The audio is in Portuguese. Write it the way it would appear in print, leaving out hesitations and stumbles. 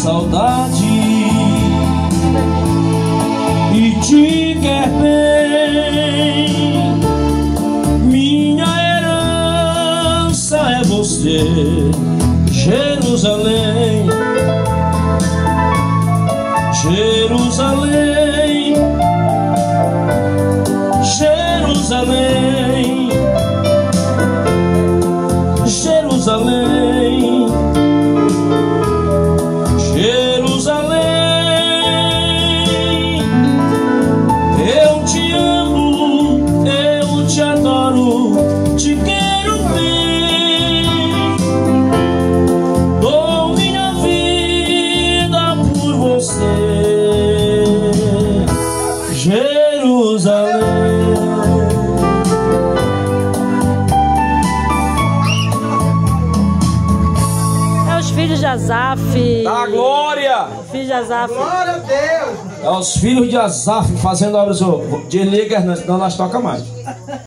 saudade e te quer bem. Minha herança é você, Jerusalém, Jerusalém, Jerusalém, Jerusalém, Jerusalém. Eu te amo, eu te adoro, te quero bem. Dou minha vida por você, Jerusalém. Filhos de Asaf. A glória! Filhos de Asaf. Glória a Deus! É os filhos de Asaf fazendo obras de Elias, não nós toca mais.